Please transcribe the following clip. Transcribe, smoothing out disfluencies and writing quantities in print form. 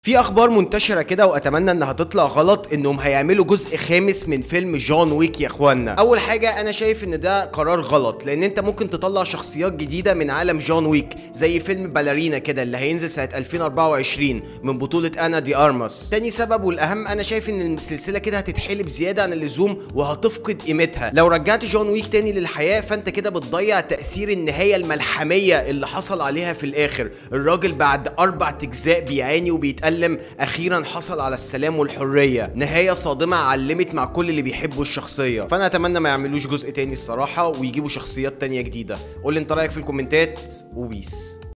في اخبار منتشره كده واتمنى انها تطلع غلط انهم هيعملوا جزء خامس من فيلم جون ويك يا اخوانا. اول حاجه انا شايف ان ده قرار غلط، لان انت ممكن تطلع شخصيات جديده من عالم جون ويك زي فيلم باليرينا كده اللي هينزل سنه 2024 من بطوله انا دي ارماس. تاني سبب والاهم، انا شايف ان السلسله كده هتتحلب زياده عن اللزوم وهتفقد قيمتها. لو رجعت جون ويك تاني للحياه فانت كده بتضيع تاثير النهايه الملحميه اللي حصل عليها في الاخر. الراجل بعد 4 اجزاء بيعاني وبيتألم، اخيرا حصل على السلام والحريه. نهايه صادمه علمت مع كل اللي بيحبوا الشخصيه. فانا اتمنى ما يعملوش جزء تاني الصراحه ويجيبوا شخصيات تانية جديده. قول لي انت رايك في الكومنتات وبيس.